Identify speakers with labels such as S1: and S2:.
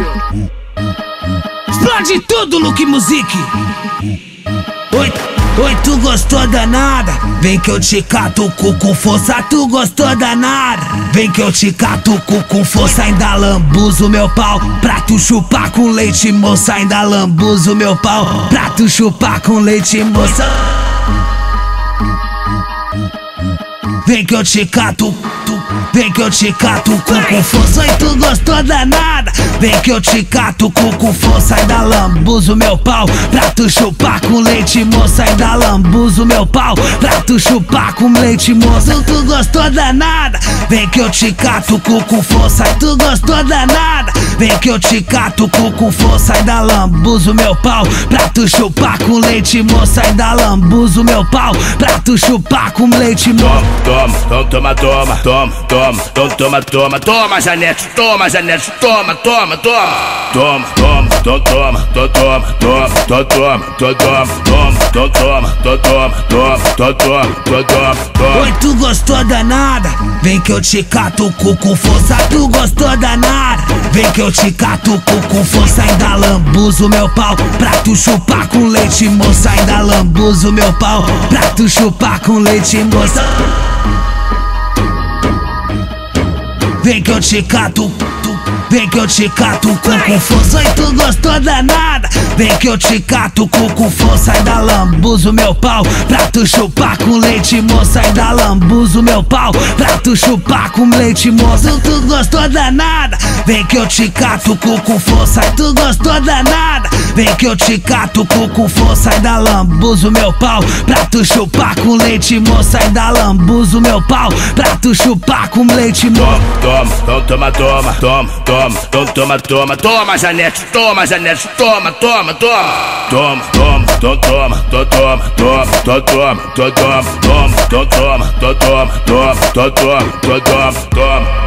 S1: Explode tudo, Luke Music. Oi, tu gostou danada? Vem que eu te catuco com força. Tu gostou danada? Vem que eu te catuco com força. Ainda lambuzo meu pau pra tu chupar com leite, moça. Ainda lambuzo meu pau pra tu chupar com leite, moça. Vem que eu te catuco, vem que eu te catuco com força. Oi, tu gostou danada? Vem que eu te catuco com força. Ainda lambuzo meu pau pra tu chupar com leite, moça. Ainda lambuzo meu pau pra tu chupar com leite, moça. Tu gostou danada? Vem que eu te catuco com força. Tu gostou danada? Vem que eu te catuco com força. Ainda lambuzo meu pau pra tu chupar com leite, moça. Ainda lambuzo meu pau pra tu chupar com leite, moça.
S2: Toma, Janete, toma, Janete, toma.
S1: Oi, tu gostou danada? Vem que eu te catuco com força. Tu gostou danada? Vem que eu te catuco com força. Ainda lambuzo meu pau pra tu chupar com leite, moça. Ainda lambuzo meu pau pra tu chupar com leite, moça. Vem que eu te catuco, vem que eu te catuco com força. Oi, tu gostou danada? Vem que eu te catuco com força. Ainda lambuzo meu pau pra tu chupar com leite, moça. Ainda lambuzo meu pau pra tu chupar com leite, moça. Tu gostou danada? Vem que eu te catuco com força. Tu gostou danada? Vem que eu te catuco com força. Ainda lambuzo meu pau pra tu chupar com leite, moça. Ainda lambuzo meu pau pra tu chupar com leite, moça.
S2: Toma, Janete, toma, Janete, toma. Toma.